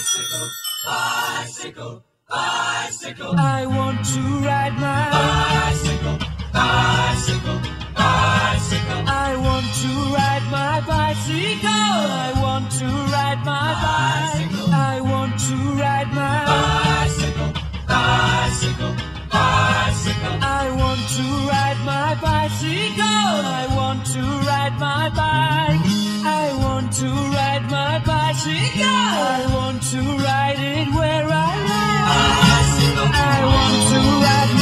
Bicycle, bicycle. I want to ride my bicycle, bicycle, bicycle. I want to ride my bicycle. I want to ride my bicycle. I want to ride my bicycle, bicycle, bicycle. I want to ride my bicycle. I want to ride my bike. I want to ride my bicycle. I want to ride it where I live. I want to ride